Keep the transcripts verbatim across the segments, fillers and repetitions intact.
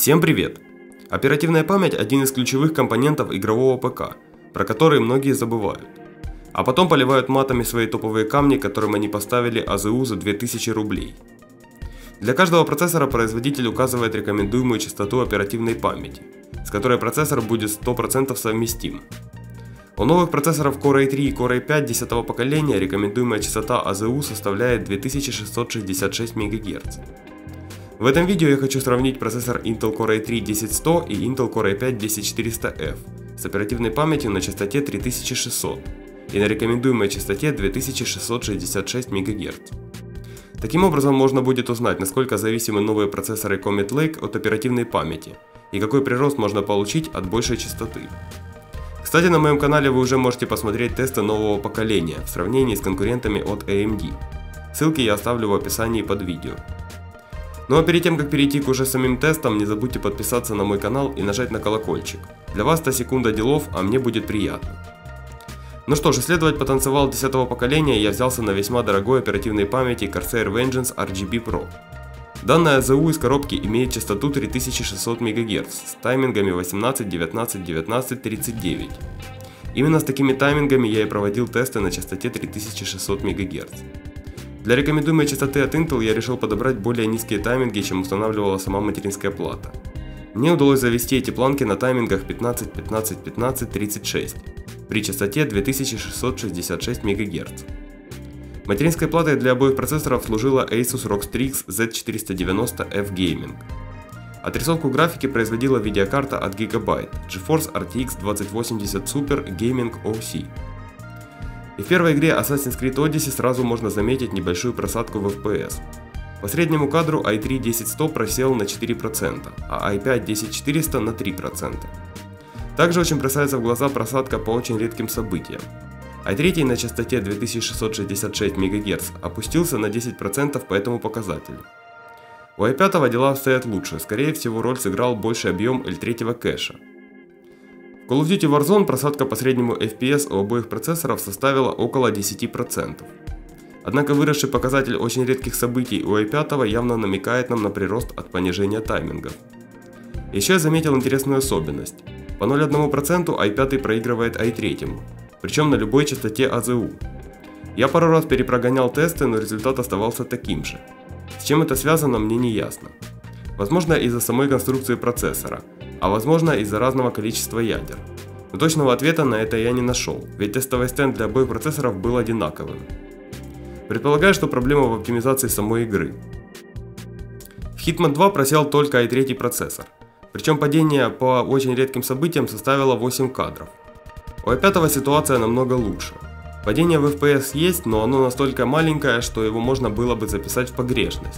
Всем привет! Оперативная память – один из ключевых компонентов игрового ПК, про который многие забывают. А потом поливают матами свои топовые камни, которым они поставили эй зэ ю за две тысячи рублей. Для каждого процессора производитель указывает рекомендуемую частоту оперативной памяти, с которой процессор будет сто процентов совместим. У новых процессоров Core ай три и Core ай пять десятого поколения рекомендуемая частота эй зэ ю составляет две тысячи шестьсот шестьдесят шесть мегагерц. В этом видео я хочу сравнить процессор Intel Core ай три десять сто и Intel Core ай пять десять четыреста эф с оперативной памятью на частоте три тысячи шестьсот и на рекомендуемой частоте две тысячи шестьсот шестьдесят шесть мегагерц. Таким образом можно будет узнать, насколько зависимы новые процессоры Comet Lake от оперативной памяти и какой прирост можно получить от большей частоты. Кстати, на моем канале вы уже можете посмотреть тесты нового поколения в сравнении с конкурентами от эй эм ди. Ссылки я оставлю в описании под видео. Ну а перед тем, как перейти к уже самим тестам, не забудьте подписаться на мой канал и нажать на колокольчик. Для вас ста секунда делов, а мне будет приятно. Ну что ж, исследовать потенциал десятого поколения я взялся на весьма дорогой оперативной памяти Corsair Vengeance ар джи би Pro. Данная эй зэ ю из коробки имеет частоту три тысячи шестьсот мегагерц с таймингами восемнадцать, девятнадцать, девятнадцать, тридцать девять. Именно с такими таймингами я и проводил тесты на частоте три тысячи шестьсот мегагерц. Для рекомендуемой частоты от Intel я решил подобрать более низкие тайминги, чем устанавливала сама материнская плата. Мне удалось завести эти планки на таймингах пятнадцать, пятнадцать, пятнадцать, тридцать шесть при частоте две тысячи шестьсот шестьдесят шесть мегагерц. Материнской платой для обоих процессоров служила Asus рог Strix зет четыреста девяносто эф Gaming. Отрисовку графики производила видеокарта от Gigabyte GeForce ар ти экс двадцать восемьдесят Super Gaming о си. И в первой игре Assassin's Creed Odyssey сразу можно заметить небольшую просадку в эф пи эс. По среднему кадру ай три десять сто просел на четыре процента, а ай пять десять четыреста на три процента. Также очень бросается в глаза просадка по очень редким событиям. ай три на частоте две тысячи шестьсот шестьдесят шесть мегагерц опустился на десять процентов по этому показателю. У ай пять дела обстоят лучше, скорее всего роль сыграл больший объем эл три кэша. В Call of Duty Warzone просадка по среднему эф пи эс у обоих процессоров составила около десяти процентов. Однако выросший показатель очень редких событий у ай пять явно намекает нам на прирост от понижения таймингов. Еще я заметил интересную особенность. По ноль целых одна десятая процента ай пять проигрывает ай три, причем на любой частоте эй зэ ю. Я пару раз перепрогонял тесты, но результат оставался таким же. С чем это связано, мне не ясно. Возможно, из-за самой конструкции процессора, а возможно из-за разного количества ядер. Но точного ответа на это я не нашел, ведь тестовый стенд для обоих процессоров был одинаковым. Предполагаю, что проблема в оптимизации самой игры. В Hitman два просел только ай три процессор, причем падение по очень редким событиям составило восемь кадров. У ай пять ситуация намного лучше. Падение в эф пи эс есть, но оно настолько маленькое, что его можно было бы записать в погрешность.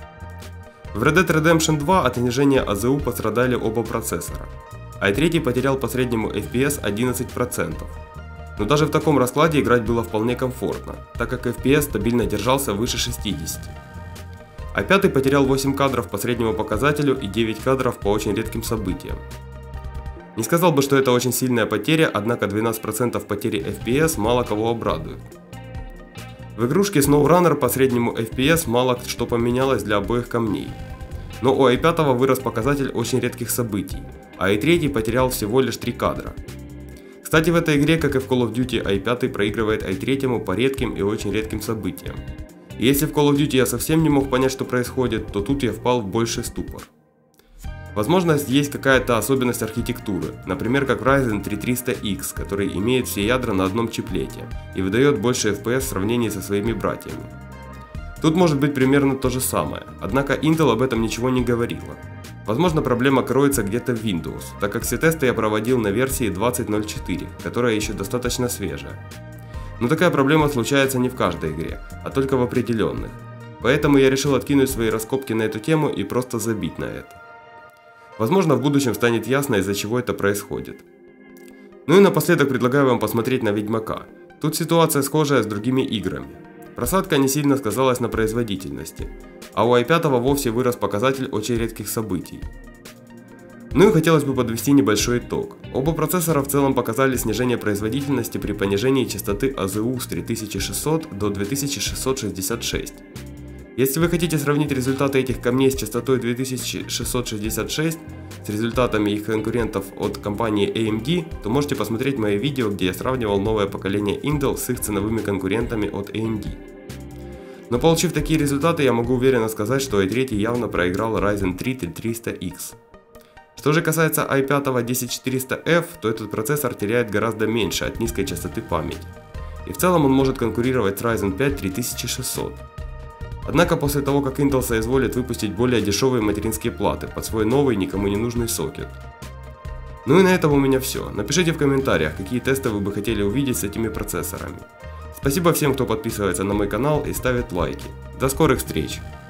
В Red Dead Redemption два от снижения эй зэ ю пострадали оба процессора. ай три потерял по среднему эф пи эс одиннадцать процентов. Но даже в таком раскладе играть было вполне комфортно, так как эф пи эс стабильно держался выше шестидесяти. ай пять потерял восемь кадров по среднему показателю и девять кадров по очень редким событиям. Не сказал бы, что это очень сильная потеря, однако двенадцать процентов потери эф пи эс мало кого обрадует. В игрушке SnowRunner по среднему эф пи эс мало что поменялось для обоих камней. Но у ай пять вырос показатель очень редких событий, а ай три потерял всего лишь три кадра. Кстати, в этой игре, как и в Call of Duty, ай пять проигрывает ай три по редким и очень редким событиям. И если в Call of Duty я совсем не мог понять, что происходит, то тут я впал в больший ступор. Возможно, есть какая-то особенность архитектуры, например, как в Ryzen три триста икс, который имеет все ядра на одном чиплете и выдает больше эф пи эс в сравнении со своими братьями. Тут может быть примерно то же самое, однако Intel об этом ничего не говорила. Возможно, проблема кроется где-то в Windows, так как все тесты я проводил на версии двадцать ноль четыре, которая еще достаточно свежая. Но такая проблема случается не в каждой игре, а только в определенных. Поэтому я решил откинуть свои раскопки на эту тему и просто забить на это. Возможно, в будущем станет ясно, из-за чего это происходит. Ну и напоследок предлагаю вам посмотреть на Ведьмака. Тут ситуация схожая с другими играми. Просадка не сильно сказалась на производительности, а у ай пять вовсе вырос показатель очень редких событий. Ну и хотелось бы подвести небольшой итог. Оба процессора в целом показали снижение производительности при понижении частоты эй зэ ю с три тысячи шестьсот до две тысячи шестьсот шестьдесят шесть. Если вы хотите сравнить результаты этих камней с частотой две тысячи шестьсот шестьдесят шесть с результатами их конкурентов от компании эй эм ди, то можете посмотреть мои видео, где я сравнивал новое поколение Intel с их ценовыми конкурентами от эй эм ди. Но получив такие результаты, я могу уверенно сказать, что ай три явно проиграл Ryzen три триста икс. Что же касается ай пять десять четыреста эф, то этот процессор теряет гораздо меньше от низкой частоты памяти. И в целом он может конкурировать с Ryzen пять три тысячи шестьсот. Однако после того, как Intel соизволит выпустить более дешевые материнские платы под свой новый никому не нужный сокет. Ну и на этом у меня все. Напишите в комментариях, какие тесты вы бы хотели увидеть с этими процессорами. Спасибо всем, кто подписывается на мой канал и ставит лайки. До скорых встреч!